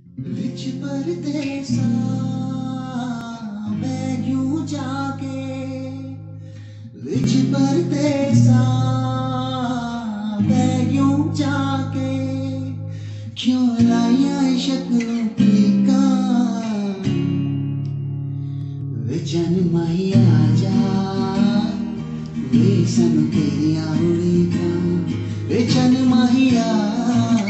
विच परदेसा मैं यूं जाके विच परदेसा मैं यूं जाके क्यों लाया शक्लों की का विचन माहिया जा वे सन तेरी आउड़ी का विचन माहिया